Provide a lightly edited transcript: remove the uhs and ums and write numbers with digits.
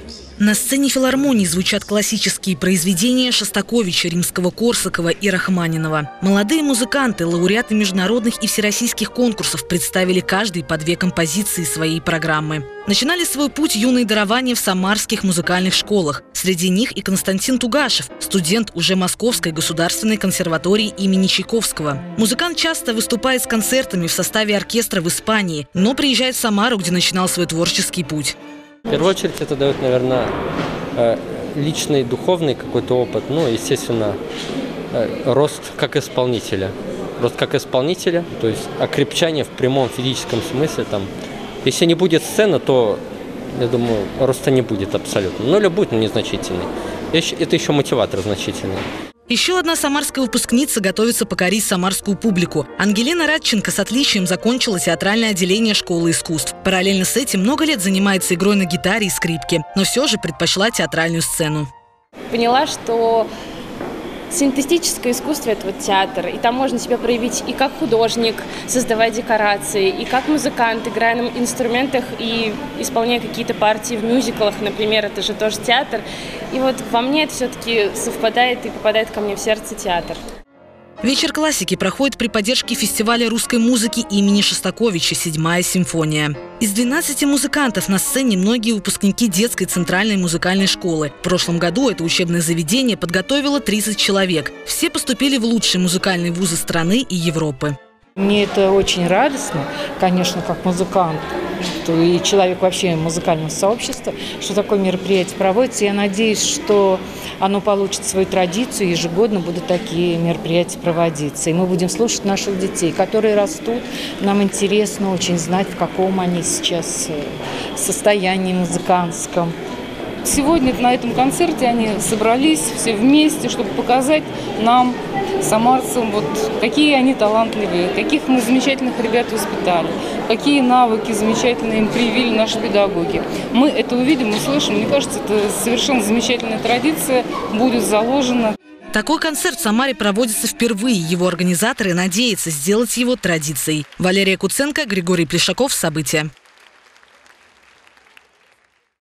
На сцене филармонии звучат классические произведения Шостаковича, Римского-Корсакова и Рахманинова. Молодые музыканты, лауреаты международных и всероссийских конкурсов представили каждый по 2 композиции своей программы. Начинали свой путь юные дарования в самарских музыкальных школах. Среди них и Константин Тугашев, студент уже Московской государственной консерватории имени Чайковского. Музыкант часто выступает с концертами в составе оркестра в Испании, но приезжает в Самару, где начинал свой творческий путь. В первую очередь это дает, наверное, личный, духовный какой-то опыт, ну, естественно, рост как исполнителя. Рост как исполнителя, то есть окрепчание в прямом физическом смысле. Там. Если не будет сцены, то, я думаю, роста не будет абсолютно. Но будет, но незначительный. Это еще мотиватор значительный. Еще одна самарская выпускница готовится покорить самарскую публику. Ангелина Радченко с отличием закончила театральное отделение школы искусств. Параллельно с этим много лет занимается игрой на гитаре и скрипке, но все же предпочла театральную сцену. Поняла, что синтетическое искусство – это вот театр, и там можно себя проявить и как художник, создавая декорации, и как музыкант, играя на инструментах и исполняя какие-то партии в мюзиклах, например, это же тоже театр. И вот во мне это все-таки совпадает и попадает ко мне в сердце театр. Вечер классики проходит при поддержке фестиваля русской музыки имени Шостаковича «Седьмая симфония». Из 12 музыкантов на сцене многие выпускники детской центральной музыкальной школы. В прошлом году это учебное заведение подготовило 30 человек. Все поступили в лучшие музыкальные вузы страны и Европы. Мне это очень радостно, конечно, как музыкант и человек вообще музыкального сообщества, что такое мероприятие проводится. Я надеюсь, что оно получит свою традицию, ежегодно будут такие мероприятия проводиться. И мы будем слушать наших детей, которые растут. Нам интересно очень знать, в каком они сейчас состоянии музыкантском. Сегодня на этом концерте они собрались все вместе, чтобы показать нам, самарцам, вот, какие они талантливые, каких мы замечательных ребят воспитали, какие навыки замечательные им привили наши педагоги. Мы это увидим, услышим. Мне кажется, это совершенно замечательная традиция будет заложена. Такой концерт в Самаре проводится впервые. Его организаторы надеются сделать его традицией. Валерия Куценко, Григорий Плешаков. События.